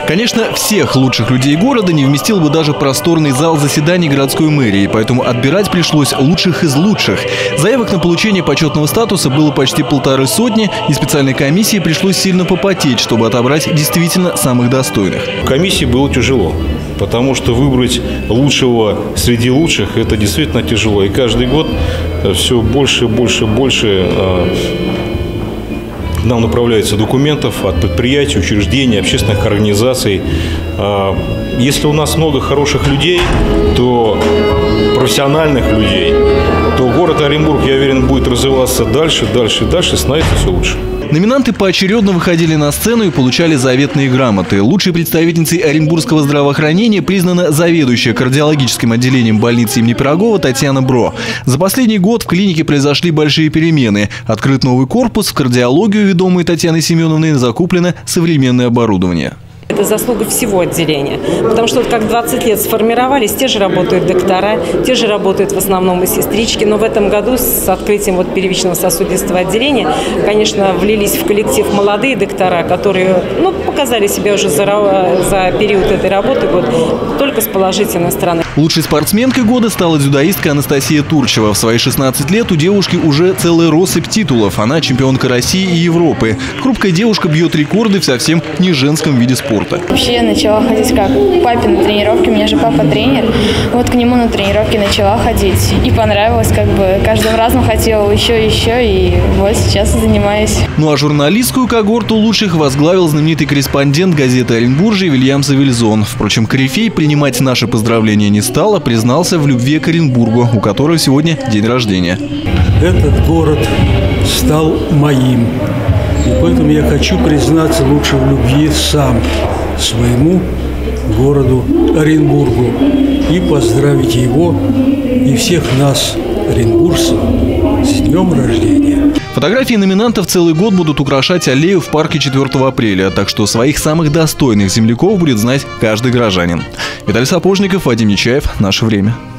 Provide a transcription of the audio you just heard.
Конечно, всех лучших людей города не вместил бы даже просторный зал заседаний городской мэрии, поэтому отбирать пришлось лучших из лучших. Заявок на получение почетного статуса было почти 150, и специальной комиссии пришлось сильно попотеть, чтобы отобрать действительно самых достойных. Комиссии было тяжело, потому что выбрать лучшего среди лучших – это действительно тяжело. И каждый год все больше нам направляется документов от предприятий, учреждений, общественных организаций. Если у нас много хороших людей, то профессиональных людей, то город Оренбург, я уверен, будет развиваться дальше, становится все лучше. Номинанты поочередно выходили на сцену и получали заветные грамоты. Лучшей представительницей оренбургского здравоохранения признана заведующая кардиологическим отделением больницы имени Пирогова Татьяна Бро. За последний год в клинике произошли большие перемены. Открыт новый корпус, в кардиологию, ведомой Татьяной Семеновной, закуплено современное оборудование. Это заслуга всего отделения, потому что как 20 лет сформировались, те же работают доктора, те же работают в основном и сестрички, но в этом году с открытием первичного сосудистого отделения, конечно, влились в коллектив молодые доктора, которые показали себя уже за период этой работы только с положительной стороны. Лучшей спортсменкой года стала дзюдоистка Анастасия Турчева. В свои 16 лет у девушки уже целая россыпь титулов. Она чемпионка России и Европы. Хрупкая девушка бьет рекорды в совсем не женском виде спорта. Вообще я начала ходить как папе на тренировки, у меня же папа тренер. Вот к нему на тренировки начала ходить. И понравилось, каждым разом хотела еще, и вот сейчас занимаюсь. Ну а журналистскую когорту лучших возглавил знаменитый корреспондент газеты «Оренбуржье» Вильям Савельзон. Впрочем, корифей принимать наши поздравления не стал, а признался в любви к Оренбургу, у которого сегодня день рождения. Этот город стал моим. И поэтому я хочу признаться лучше в любви сам своему городу Оренбургу и поздравить его и всех нас, оренбуржцев, с днем рождения. Фотографии номинантов целый год будут украшать аллею в парке 4 апреля, так что своих самых достойных земляков будет знать каждый горожанин. Виталий Сапожников, Вадим Нечаев. Наше время.